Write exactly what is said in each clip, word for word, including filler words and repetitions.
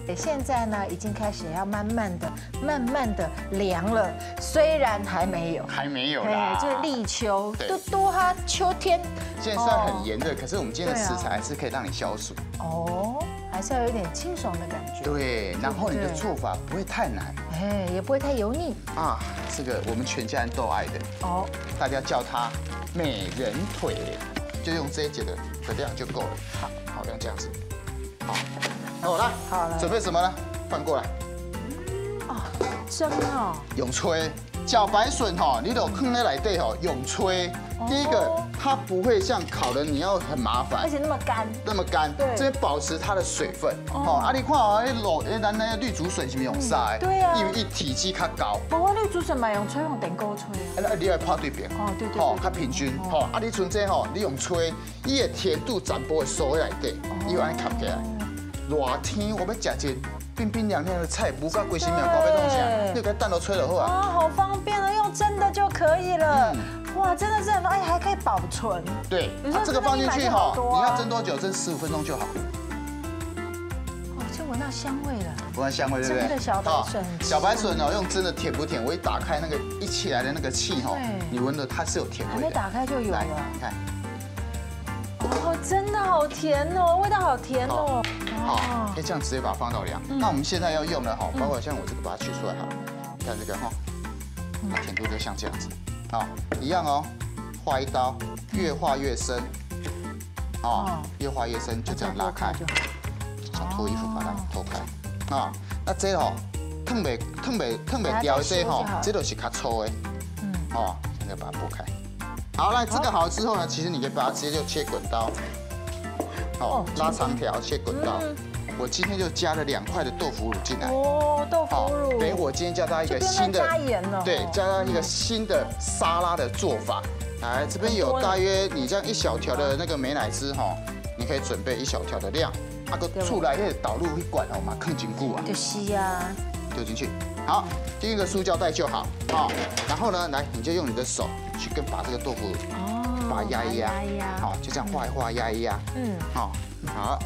现在呢，已经开始要慢慢的、慢慢的凉了，虽然还没有， 还没有啦， 就是立秋， 对都多哈秋天。 现在虽然很炎热，可是我们今天的对啊食材还是可以让你消暑。 哦，还是要有点清爽的感觉。 对，然后你的对做法不会太难哎，也不会太油腻。 啊。这个我们全家人都爱的， 哦， 大家叫它美人腿，就用这一节的的量就够了。好，好量这样子。好，好来， 好了准备什么呢？翻过来， 哦，蒸哦， 用吹。茭白笋哈，你都放在内底吼，用吹。第一个，它不会像烤的你要很麻烦， 而且那么干。 那么干， 对这边保持它的水分。哦，啊，你看哦，那卤，那咱那绿竹笋是不是用晒？ 对啊因为一体积较高。 不过绿竹笋嘛，用吹用电锅吹啊。 啊，你要泡对边。 哦，对对。 哦，较平均。哦，啊，你像这吼，你用吹，伊的甜度全部会收在内底，伊会安吸起来。热天我要食一冰冰凉凉的菜，不到几十秒搞要弄起来，你给蛋都吹就好啊。 啊，好方便哦，用蒸的就可以了。哇，真的是很哎，还可以保存。 对， 有时候这个放进去哈， 真的一买就好多啊你要蒸多久？蒸十五分钟就好。 哦，就闻到香味了。 闻到香味对不对？ 真的小白笋好小白笋哦，用蒸的甜不甜？我一打开那个一起来的那个气哈对， 你闻的它是有甜味的。 还没打开就有来， 了。 你看， 哦，真的好甜哦，味道好甜哦。 好，可以这样直接把它放到凉。那我们现在要用的哈，包括像我这个把它取出来哈，看这个哈，它甜度就像这样子，好，一样哦，划一刀，越划越深，哦，越划越深，就这样拉开，想脱衣服把它脱开，啊，那这吼，烫袂烫袂烫袂掉的这吼，这都是较粗的，嗯，哦，现在把它剥开。好，那这个好了之后呢，其实你可以把它直接就切滚刀。哦，拉长条切滚刀。我今天就加了两块的豆腐乳进来。 哦，豆腐乳。 等于我今天教大家一个新的， 加盐了。 对，教大家一个新的沙拉的做法。来，这边有大约你这样一小条的那个美乃滋哈，你可以准备一小条的量。啊个出来可以导入一管哦嘛，更紧固啊。 就是呀。 丢进去。好，丢一个塑胶袋就好。好，然后呢，来你就用你的手去跟把这个豆腐乳。把它压一压，好，就这样画一画，压一压，嗯，好，好，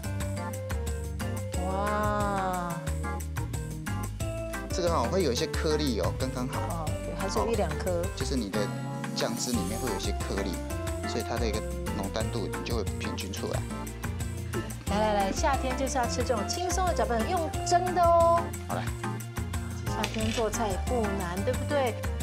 哇， 这个哈会有一些颗粒哦，刚刚好， 哦，对，还是有一两颗， 就是你的酱汁里面会有一些颗粒，所以它的一个浓淡度你就会平均出来。 来来来，夏天就是要吃这种轻松的饺子，用蒸的哦。 好来， 夏天做菜也不难，对不对？